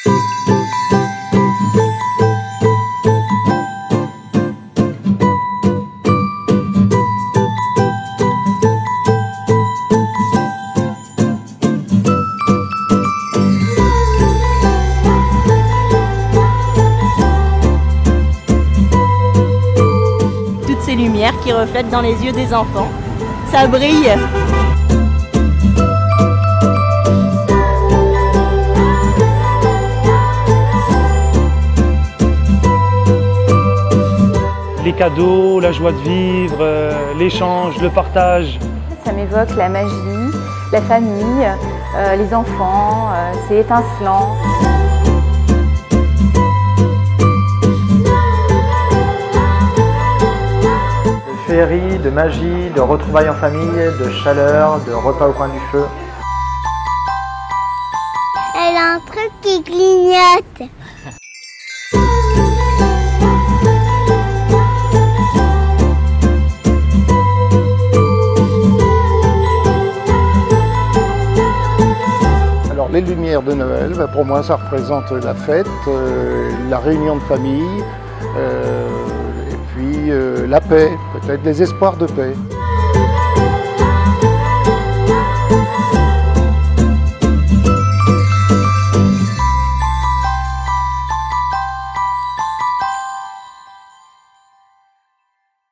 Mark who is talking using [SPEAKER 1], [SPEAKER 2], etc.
[SPEAKER 1] Ces lumières qui reflètent dans les yeux des enfants. Ça brille.
[SPEAKER 2] Les cadeaux, la joie de vivre, l'échange, le partage.
[SPEAKER 3] Ça m'évoque la magie, la famille, les enfants, c'est étincelant.
[SPEAKER 4] Féerie, de magie, de retrouvailles en famille, de chaleur, de repas au coin du feu.
[SPEAKER 5] Elle a un truc qui clignote.
[SPEAKER 6] Alors les lumières de Noël, pour moi ça représente la fête, la réunion de famille, la paix, peut-être des espoirs de paix.